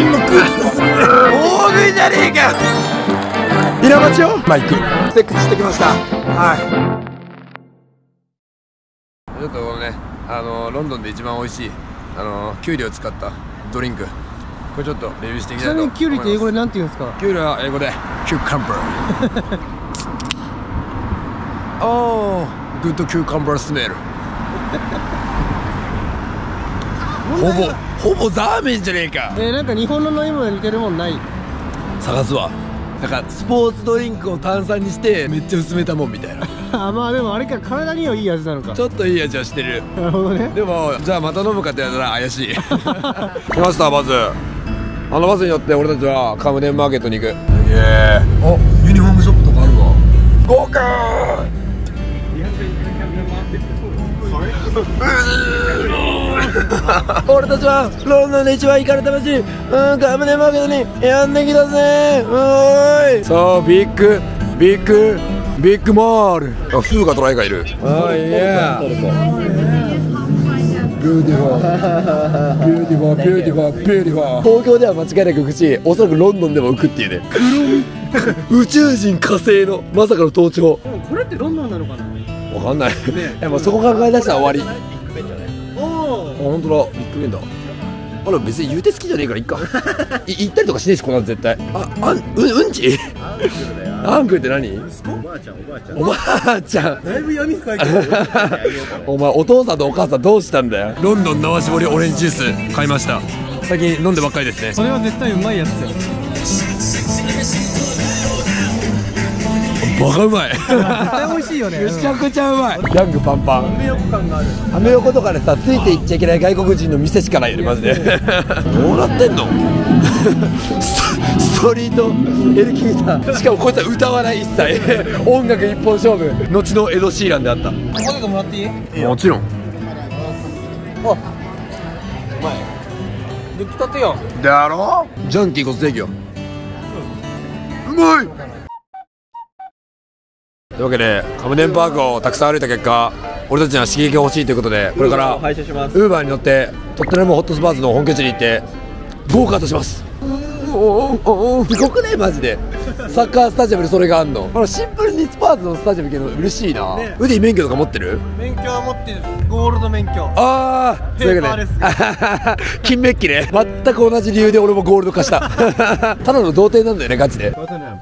ンの空気大食いじゃねえか。稲町をマイクセックスしてきました。はい、ちょっとね、ロンドンで一番美味しいキュウリを使ったドリンク、これちょっとレビューしていきたいと思います。 ちなみにキュウリって英語でなんて言うんですか？ キュウリは英語でキューカンバーおー、グッドキューカンバースメルほぼザーメンじゃねえか。 なんか日本の飲み物に似てるもんない？ 探すわ。なんかスポーツドリンクを炭酸にしてめっちゃ薄めたもんみたいなあ、まあでもあれか、体にはいい味なのか。 ちょっといい味はしてる。 なるほどね。 でもじゃあまた飲むかって言われたら怪しい来ましたバス。バスに乗って俺たちはカムデンマーケットに行く。あ、ユニフォームショップとかあるわ。豪華俺たちはロンドンで一番行かれた街、カムデンマーケットにやんできたぜ。そう、ビッグモール。あ、フーガトライがいる。あ、いやビューティフォー。東京では間違いなく浮くし、おそらくロンドンでも浮くっていうね。宇宙人火星のまさかの登頂。 でもこれってロンドンなのかな。 わかんない。もうそこ考え出したら終わり。あ、本当だ、ビッグベンだ。あら、別に言うて好きじゃねえからいっか。行ったりとかしねえし、この絶対。うんちアンクルって何？おばあちゃん。だいぶ闇深いけど。お前、お父さんとお母さんどうしたんだよ。ロンドン生搾りオレンジジュース買いました。最近飲んでばっかりですね。 それは絶対うまいやつだよ。 バカうまい。 絶対美味しいよね。 めちゃくちゃうまい。ヤングパンパン。 アメ横感がある。 アメ横とかでさ、ついていっちゃいけない外国人の店しかないよね、マジで。どうなってんの？ストリートエレキギター。しかもこいつは歌わない一切。音楽一本勝負。後のエド・シーランであった。 これがもらっていい？ もちろん。 あ、うまい。出来たてよ。 だろ？ジャンキーこそ正義よ。うまい。というわけでカムデンパークをたくさん歩いた結果、俺たちには刺激が欲しいということで、これからウーバーに乗ってトッテナムホットスパーズの本拠地に行ってゴーカートします。すごくね、マジで。サッカースタジアムにそれがあんの。シンプルにスパーズのスタジアム行けるの嬉しいな。ウディ免許とか持ってる？ 免許は持ってる。ゴールド免許。 ああ、そういうわけで金メッキね。全く同じ理由で俺もゴールド化した。ただの童貞なんだよね、ガチで。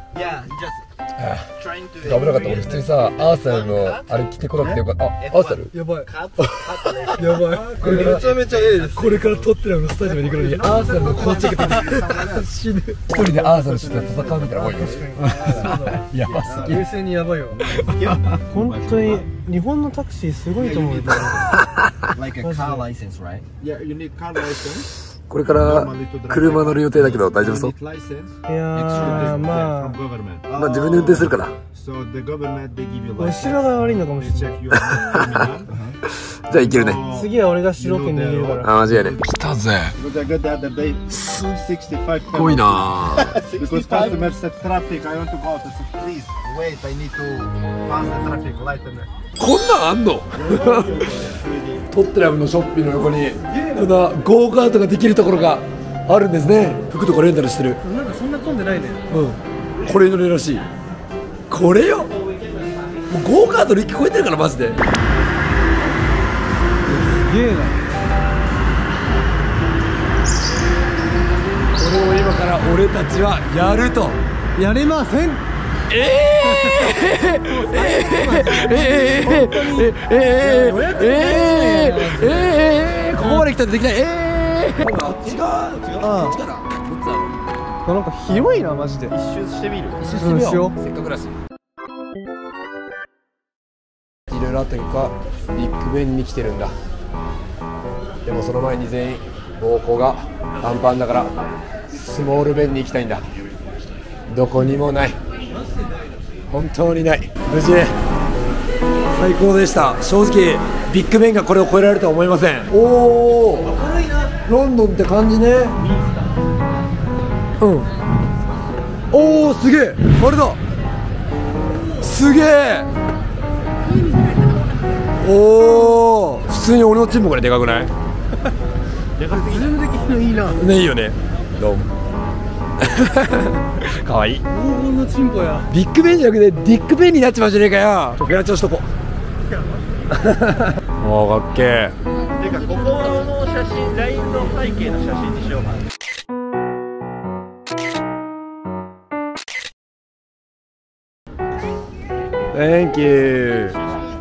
危なかった。俺普通にさ、アーサルのあれ着てこなくてよかった。あ、アーサルやばいやばい。これめちゃめちゃええです。これからトッテナムのスタジアムに行くのにアーサルのコーチが出て死ぬ。一人でアーサルして戦うみたいなもんよ。やばすぎ。 冷静にやばいよ。本当に日本のタクシーすごいと思う。 これから車乗る予定だけど大丈夫そう？いやー、まあ自分で運転するから。 後ろが悪いのかもしれない。 じゃあいけるね。 次は俺が主導権握るから。 あ、間違いね。来たぜ。すっごいな。こんなんあんの？トッテナムのショッピングの横にこんなゴーカートができるところがあるんですね。服とかレンタルしてる。 なんかそんな混んでないね。 うん。これ乗れるらしい。これよ。もうゴーカートで聞こえてるからマジで。すげえな。 これを今から俺たちはやると。 やれません。 ここまで来たらできない。あっちがこれなんか広いな、マジで。 一周してみる。 一周してみよう。 せっかくだし。いろいろあった結果、ビッグベンに来てるんだ。でもその前に全員膀胱がパンパンだからスモールベンに行きたいんだ。どこにもない。本当にない。無事ね、最高でした。正直ビッグベンがこれを超えられるとは思いません。おお、ロンドンって感じね。うん。おお、すげえ。あれだ。すげえ。おお、普通に俺のチンポぐらいでかくない？ ズームできるのいいな。 ね、いいよね。 どうもかわいい。 黄金のチンポや。 ビッグベンじゃなくてディックベンになっちまうじゃねえかよ。時計の調子とこもうかっけえ。 てかここの写真 LINE の背景の写真にしようかな。 Thank you。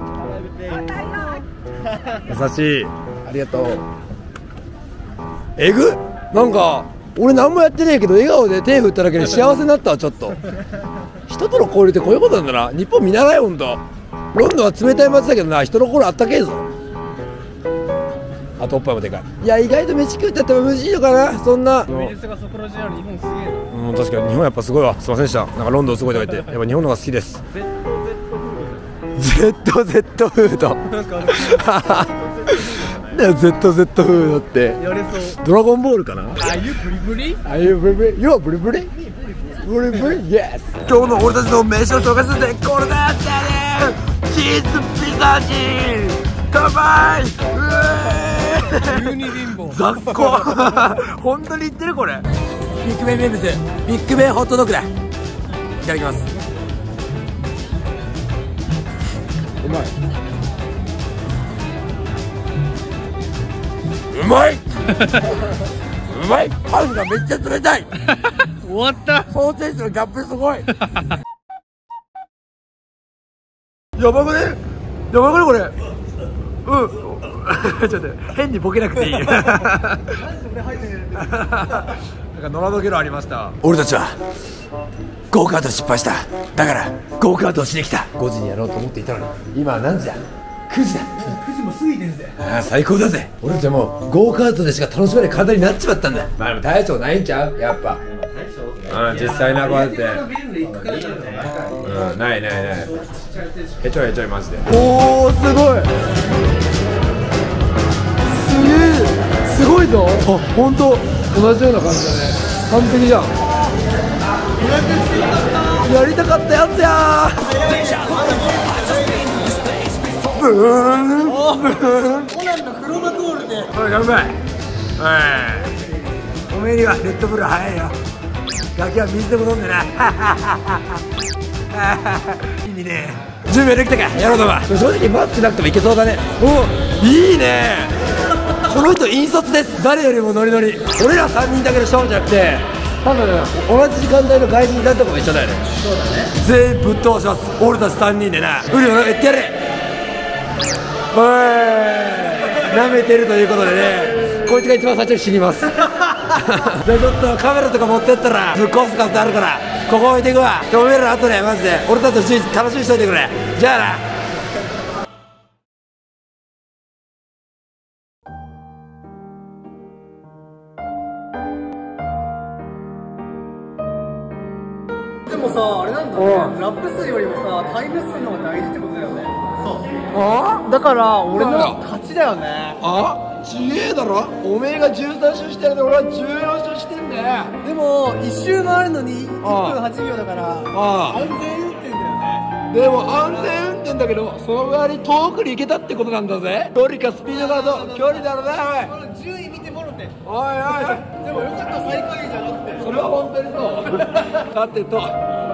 優しい。ありがとう。えぐなんか俺何もやってねえけど笑顔で手振っただけで幸せになったわ。ちょっと人との交流ってこういうことなんだな。日本見習え。ほんとロンドンは冷たい街だけどな、人の心あったけえぞ。あとおっぱいもでかい。いや意外と飯食うってやったら無事いいのかな。そんな技術がそこら中ある日本すげえな。 うん、確かに日本やっぱすごいわ。すいませんでした。なんかロンドンすごいとか言って、やっぱ日本の方が好きです。ZZ フードなんか ZZ フードってやれそう。 ドラゴンボールかな。 あゆブリブリ。 あゆブリブリ You are ブリブリブリブリ Yes。 今日の俺たちの飯を紹介するってこれだったね。チーズピザ人乾杯。 急に貧乏。 雑魚本当に言ってるこれ。ビッグベン名物ビッグベンホットドッグだ。いただきます。うまい。うまいうまい。パンがめっちゃ冷たい。 終わった。 ソーセージのギャップすごい。やばくね。やばくねこれ。うん。ちょっと変にボケなくていい。なんか野良のゲロありました。俺たちはゴーカート失敗した。だからゴーカートをしに来た。5時にやろうと思っていたのに今は何時だ。9時だ。 9時も過ぎてるぜ。 ああ最高だぜ。俺たちはもうゴーカートでしか楽しめない体になっちまったんだ。まあでも大将ないんちゃうやっぱ。実際なこうやって。ないないない。へちょへちょいマジで。おおすごい。すごいぞ。あ、本当同じような感じだね。完璧じゃん。やりたかったやつやー。ブーンブーン。 コナンのクロマトールで。 おい乾杯。おめえにはレッドブル早いよ。ガキは水でも飲んでな。いいね。準備できたかやろうとは。正直マスクなくてもいけそうだね。おいいね。この人引率です。誰よりもノリノリ。俺ら3人だけの勝負じゃなくて多分同じ時間帯の外人さんとかも一緒だよね。 そうだね。 全員ぶっ通します。俺たち3人でな。ウリをなんか言ってやれ。おい舐めてるということでね、こいつが一番最初に死にます。じゃあちょっとカメラとか持ってったらぶっ壊す数あるからここ置いていくわ。おめえら後でマジで俺たちの人生楽しみにしといてくれ。じゃあな。 でもさ、あれなんだね。ラップ数よりもさ、タイム数の方が大事ってことだよね。そう。あ？だから俺の勝ちだよね。 あ？ちげえだろ。おめえが13周してるので俺は14周してんだよ。 でも1周回るのに1分8秒だから安全運転だよね。 でも安全運転だけどその代わり遠くに行けたってことなんだぜ。距離かスピードかと距離だろな。おい順位見てもろて。 おいおい。 でもよかった最下位じゃなくて。 それは本当にそう。さてと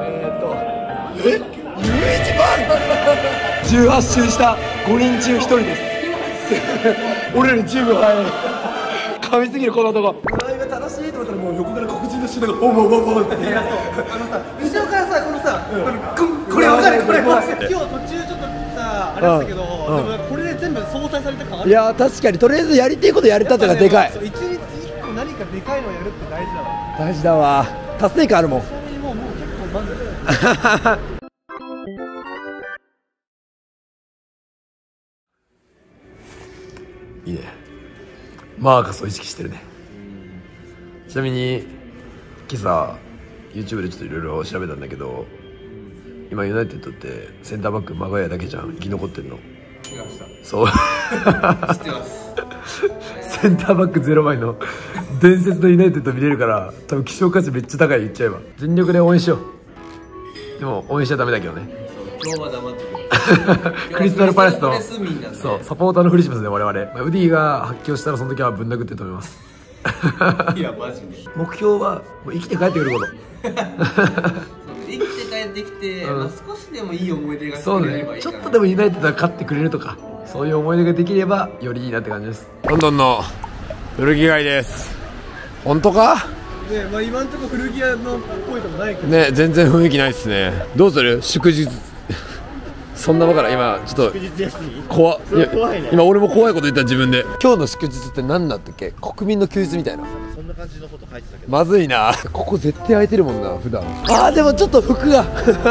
11番18周した5人中1人です。俺らに10秒早い。噛みすぎるこの男。ライブ楽しいと思ったらもう横から黒人の人がボンボンボンボンって。 いやそうさ後ろからさこのさこれ分かるこれ今日途中ちょっとさあれだったけどでもこれで全部相殺された感ある。 いや確かにとりあえずやりてえことやれたってのがでかい。 一日一個何かでかいのやるって大事だわ。 大事だわ。達成感あるもん。 もう結構満足。 いいね。マーカスを意識してるね。ちなみに今朝 YouTube でちょっといろいろ調べたんだけど、今ユナイテッドってセンターバックマガヤだけじゃん生き残ってんの。そう知ってますセンターバック0枚の伝説のユナイテッド見れるから多分希少価値めっちゃ高い。言っちゃえば全力で応援しよう。でも応援しちゃダメだけどね。 今日は黙ってくれ。 クリスタルパレスのそうサポーターのふりしますね我々。ウディが発狂したらその時はぶん殴って止めます。 いやマジで目標はもう生きて帰ってくること。 生きて帰ってきて、まあ、少しでもいい思い出がそうね、ちょっとでもユナイテッドが勝ってくれるとか、そういう思い出ができればよりいいなって感じです。ロンドンの古着街です。本当かね。まあ今んとこ古着屋のっぽいとこないけどね。全然雰囲気ないっすね。どうする祝日そんなばから今ちょっと怖いね。今俺も怖いこと言った自分で。今日の祝日って何だったっけ、国民の休日みたいな、 そんな感じのこと書いてたけど、 まずいな。ここ絶対空いてるもんな普段。あーでもちょっと服が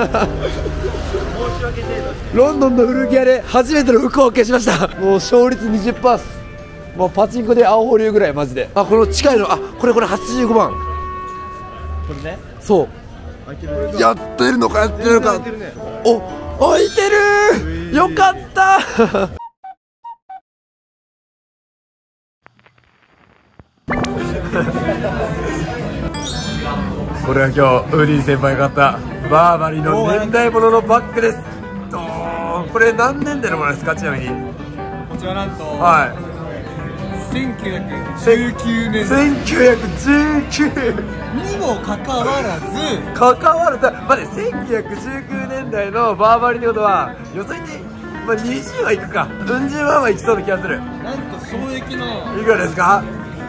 ロンドンの古着屋で初めての服を消しました。もう勝率 20% っす。もうパチンコで青保留ぐらいマジで。あ、この近いの、あ、これ85番、 これね、 そうやってるのかやってるのか、お、開いてる、よかったこれは今日ウーディ先輩が買ったバーバリーの年代物のバッグです。ドーン。これ何年代のものですか、ちなみに。 こちらなんとはい、 1919年 1919 にもかかわらず、 待って1919年代のバーバリーってことは予想に、まあ、20はいくか、うん十万はいきそうな気がする。 なんと衝撃のいくらですか。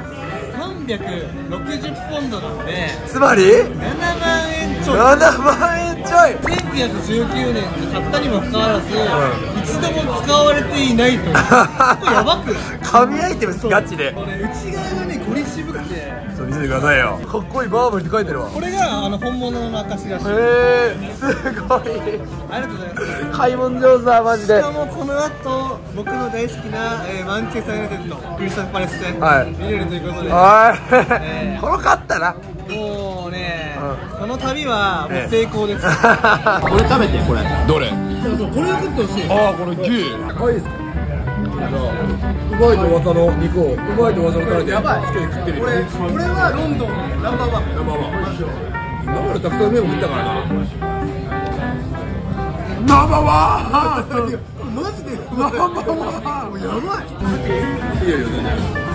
360ポンドなんでつまり 7万円ちょい。 7万円ちょい。 1919年に買ったにもかかわらず、一度も使われていないという。これやばくない？ 神アイテムですガチで。 これ内側がねゴリ渋くて、 そう見せてくださいよ。かっこいいバーバリーって書いてるわ。 これが本物の証らしい。 すごい。 ありがとうございます。 買い物上手だマジで。 しかもこの後僕の大好きな、マンチェスターユナイテッドクリスタルパレス戦、 はい、 見れるということで、 この勝ったな。 もうね、この旅はもう成功です。 これ食べて、これどれ。 そうこれを食ってほしい。 ああ、これ牛可愛いですか。うまいと噂の肉をうまいと噂のタレでやばいつけて食ってる。 これはロンドンナンバーワン。 今までたくさん麺を食ったからな。ナンバーワンマジでナンバーワンやばい。 いやいや全然。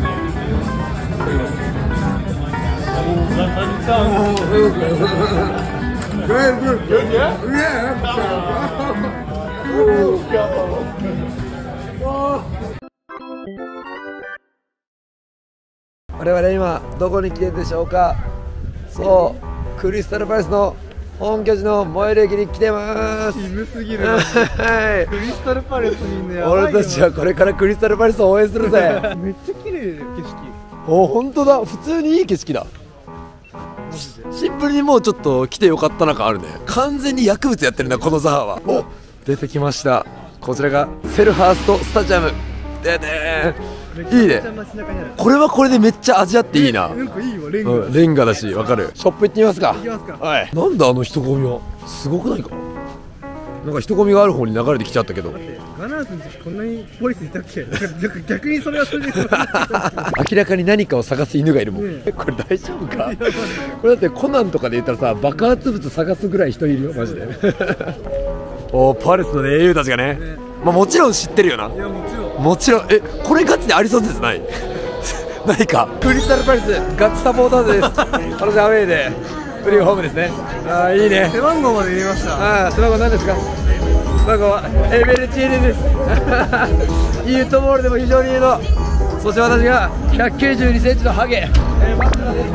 我々今どこに来てるでしょうか。そう、クリスタルパレスの本拠地の最寄り駅に来てます。 渋すぎる。クリスタルパレスにいんのやばいよ。 俺たちはこれからクリスタルパレスを応援するぜ。 めっちゃ綺麗景色。 お、本当だ、普通にいい景色だ。シンプルにもうちょっと来てよかったな感あるね。完全に薬物やってるなこのザハは。お、出てきました。こちらがセルハーストスタジアム。でねー、いいね。これはこれでめっちゃ味あっていいな。 なんかいいわ、レンガ。 レンガだし、わかる。ショップ行ってみますか。 行きますか。 はい。なんだあの人混みは。すごくないか。なんか人混みがある方に流れてきちゃったけど。 ガナーズの時こんなにポリスいたっけ？逆にそれはそれで明らかに何かを探す犬がいるもん。これ大丈夫か？これだってコナンとかで言ったらさ、爆発物探すぐらい人いるよマジで。おー、パレスの、ね、英雄たちがね、まあもちろん知ってるよな。 いやもちろん。 もちろん。これガチでありそうですない？ないか。クリスタルパレスガチサポーターズです。これでアウェーでフリーホームですね。あー、いいね。 背番号まで入れました。 あー、背番号何ですか？背番号はエベルチーネです。いいフットボールでも非常にいいの。そして私が192センチのハゲ、マックラです。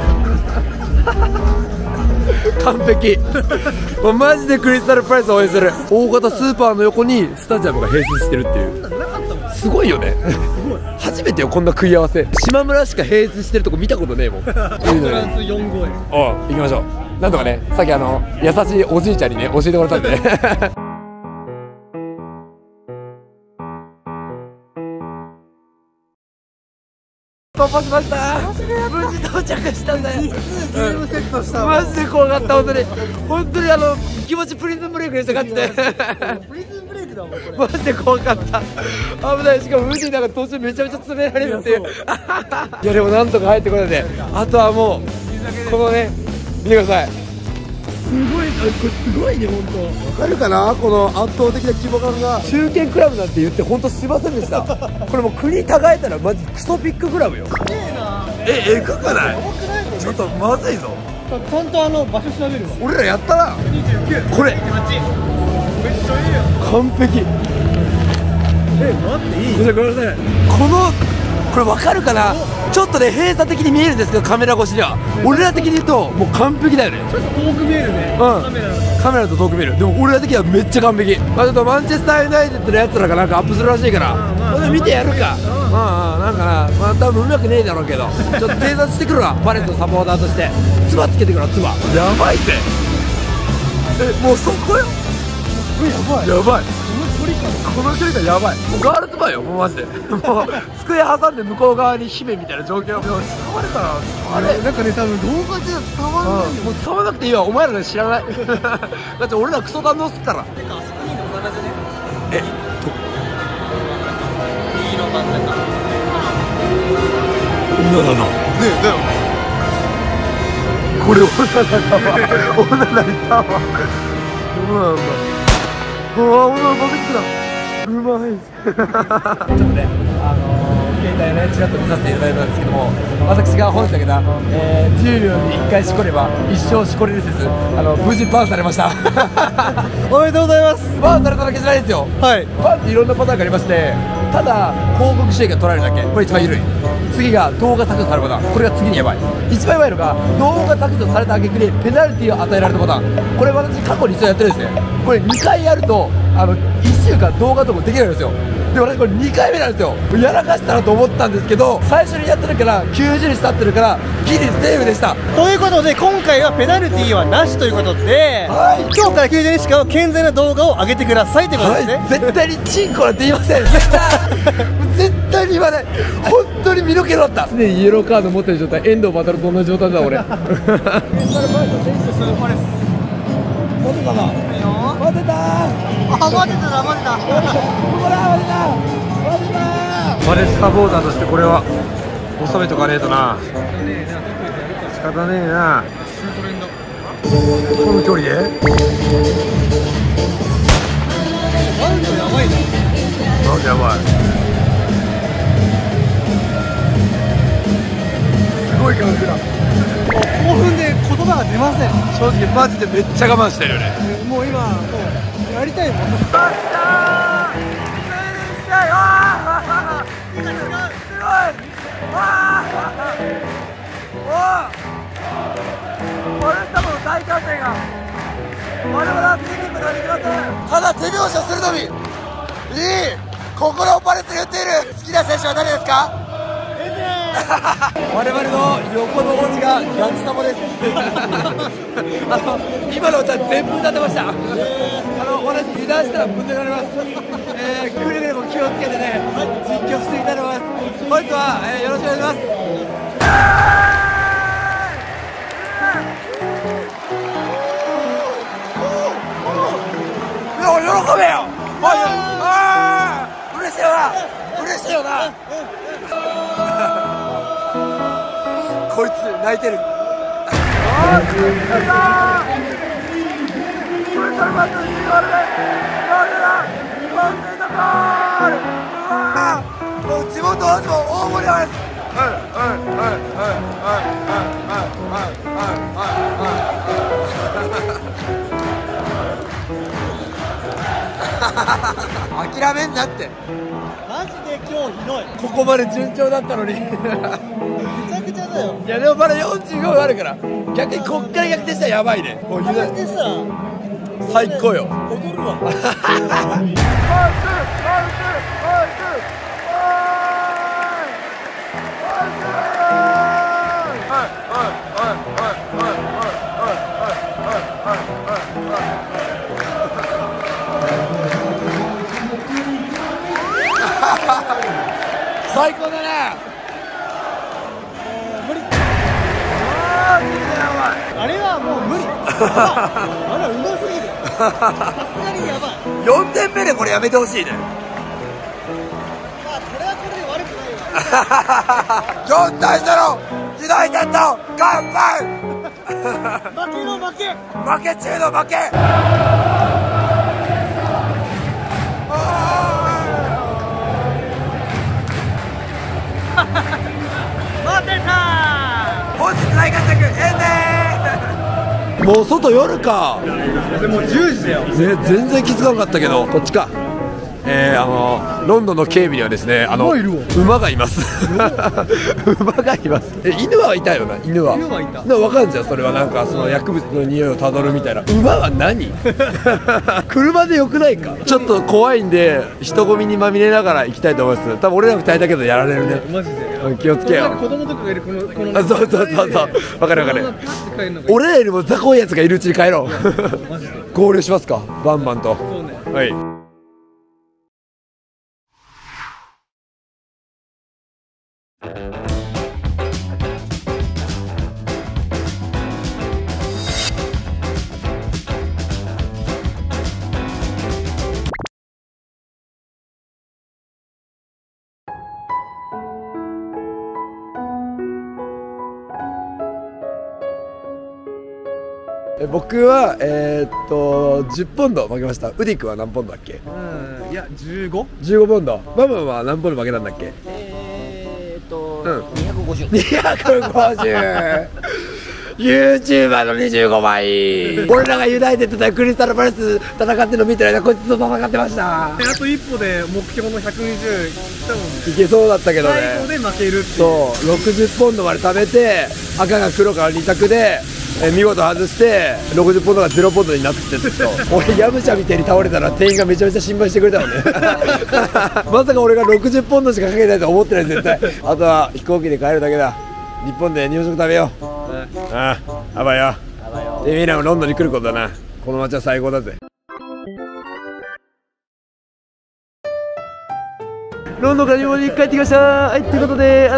完璧。もうマジでクリスタルパレスを応援する。大型スーパーの横にスタジアムが併設してるっていう。すごいよね。初めてよこんな食い合わせ。島村しか併設してるとこ見たことねえもん。フランス 4号円。 お、行きましょう。なんとかね、さっき優しいおじいちゃんにね教えてもらったんで。突破しました。無事到着したんだよ。 ゲームセットしたマジで怖かった。本当に気持ちプリズンブレイクでしたかって。 プリズンブレイクだもんこれ。 マジで怖かった。危ない。しかもウディなんか途中めちゃめちゃ詰められるっていう。いやでもなんとか入ってこれて、あとはもうこのね、見てください。 すごい、これすごいね本当。 わかるかな、この圧倒的な規模感が。中堅クラブなんて言って本当すいませんでした。これもう国違えたらマジクソビッグクラブよ。 すげえな。 えぐくない？ちょっとまずいぞ。 ちゃんと場所調べるわ。 俺らやったな。 29 これめっちゃいいよ。 完璧。 待っていい？ ごめんなさい。これ分かるかな。ちょっとね閉鎖的に見えるんですけどカメラ越しでは、俺ら的に言うともう完璧だよね。 ちょっと遠く見えるね。 うん、 カメラだと。 カメラと遠く見える。でも俺ら的にはめっちゃ完璧。まあちょっとマンチェスターユナイテッドのやつらがなんかアップするらしいから、それ見てやるか。なんかな、まあ多分うまくねえだろうけど、ちょっと偵察してくるわ。パレスのサポーターとしてつばつけてくるわ。つばやばいって。もうそこよ。やばい。この距離感やばい。もうガールズバーよ、もうマジで。もう机挟んで向こう側に姫みたいな状況。でも伝わるかな。あれなんかね、多分動画じゃ伝わんないよ。 もう伝わらなくていいわ。お前らが知らない。だって俺らクソ堪能すっから。 てかあそこにいるの同じね。 え、 右の真ん中。 女だな。ねえ、だよ。これ女だわ。女だいたわ。そうなんだ。うわ、女の子できた。うまい。ちょっとね、携帯ね、ちらっと見させていただいたんですけども、私が本日だけな、10秒に1回しこれば一生しこれる説、無事バンされました。 おめでとうございます。 バンされただけじゃないですよ。 はい。 バンっていろんなパターンがありまして、ただ広告収益が取られるだけ、これ一番緩い。次が動画削除されるパターン、これが次にやばい。一番やばいのが動画削除された挙句にペナルティを与えられたパターン。これ私過去に一度やってるんですね。これ2回やると1週間動画とかできないんですよ。で私これ2回目なんですよ。やらかしたなと思ったんですけど、最初にやってるから90日経ってるからギリセーフでした。 ということで今回はペナルティーはなしということで、 はい、 今日から90日間は健全な動画を上げてくださいということですね。 はい、絶対にチンコなんて言いません。絶対に言わない。本当に身の毛だった。常にイエローカード持ってる状態。遠藤バトルと同じ状態だ俺。待てたな。待てた。バレスサポーターとしてこれは収めとかねえとな。仕方ねえな。この距離で。なんでやばい。すごい感覚だ。 興奮で言葉が出ません。 正直マジでめっちゃ我慢してるよね。 もう今もうやりたいもん。 ただ手拍子をするのみ。いい。心をパレスが言っている。好きな選手は誰ですか？我々の横の文字がガチサボです。今の歌全部歌ってました。私油断したらぶん抜かれます。くれぐれも気をつけてね、実況していきたいと思います。本日は、よろしくお願いします。喜べよ。嬉しいよな。嬉しいよな。こいつ泣いてる。もう地元は大盛り上がりです。諦めんなって。 マジで今日ひどい。 ここまで順調だったのに。 めちゃくちゃだよ。 いやでもまだ45分あるから、逆にこっから逆転したらやばいね。もう逆転したら最高よ。 踊るわ。 最高だね。 無理。あれはもう無理。あれはうますぎる。さすがにやばい。 4点目でこれやめてほしいね。 まあこれはこれで悪くないわ。 4対0ユナイテッド乾杯。 負けの負け。 負け中の負け。 待てたー。 もう外夜か。 でも10時だよ。 全然気づかなかったけど、こっちか。ロンドンの警備にはですね、馬がいます馬がいます。犬はいたよな。犬はいた。でも分かんじゃん、それはなんかその薬物の匂いをたどるみたいな。馬は何車でよくないか。ちょっと怖いんで人混みにまみれながら行きたいと思います。多分俺ら2人だけどやられるね。 マジで気をつけよう。 子供とかがいるこのそう分かる俺らよりも雑魚いやつがいるうちに帰ろう合流しますか、バンバンと。はい。僕は10ポンド負けました。ウディ君は何ポンドだっけ？ いや15？ 15ポンド。ママは何ポンド負けたんだっけ 250 YouTuber の25倍俺らがユナイテッド対クリスタルパレス戦ってるの見てる間こいつと戦ってました。 あと一歩で目標の120いったもんね。 いけそうだったけどね。 最後で負けるっていう。 そう60ポンドまで貯めて赤が黒から2択で見事外して60ポンドが0ポンドになってって俺ヤムチャみたいに倒れたら店員がめちゃめちゃ心配してくれたもんねまさか俺が60ポンドしかかけないと思ってない絶対。あとは飛行機で帰るだけだ。日本で日本食食べよう。あばよ。でみんなもロンドンに来ることだな。この街は最高だぜ。ロンドンから日本に帰ってきました。はい、ということで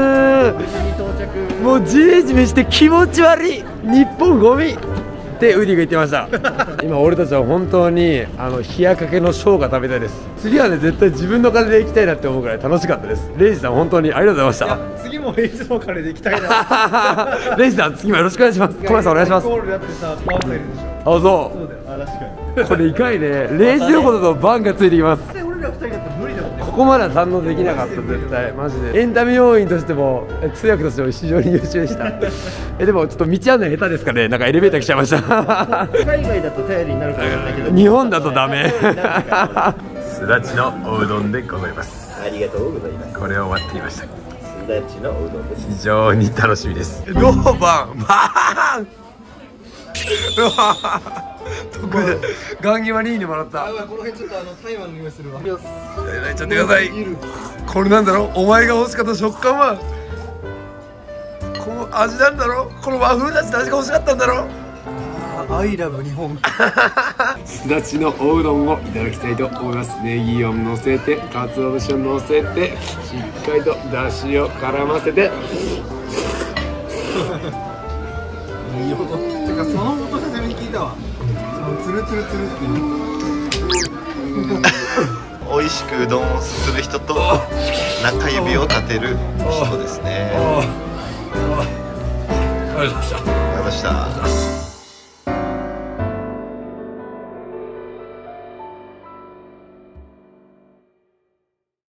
もうジメジメして気持ち悪い日本ゴミってウディが言ってました今俺たちは本当に冷やかけのショーが食べたいです。次はね絶対自分の金で行きたいなって思うくらい楽しかったです。レイジさん本当にありがとうございました。 次もレイジの金で行きたいなレイジさん次もよろしくお願いします。小林さんお願いします。 ゴールだってさパワーセールでしょ。 あ、そうそうだよ。確かにこれいかいね。レイジのこととバンがついてきます。 俺ら2人だったら無理だもんね。 ここまでは堪能できなかった絶対マジで。エンタメ要員としても通訳としても非常に優秀でしたでもちょっと道案内下手ですかね。なんかエレベーター来ちゃいました海外だと頼りになるかもしれないけど日本だとダメすだちのおうどんでございます。 ありがとうございます。 これを待っていました。 すだちのうどんです。 非常に楽しみです。ローバンバーンガンギマリーにもらった。 この辺ちょっとタイマーの匂いするわ。 ちょっとください。これなんだろう。お前が欲しかった食感はこの味なんだろう。この和風だしの味が欲しかったんだろう。 アイラブ日本すだちのおうどんをいただきたいと思います。ネギをのせてかつお節をのせてしっかりとだしを絡ませていい音。てかその音初めに聞いたわ。そのツルツルツルって美味しくうどんをする人と中指を立てる人ですね。ありがとうございました。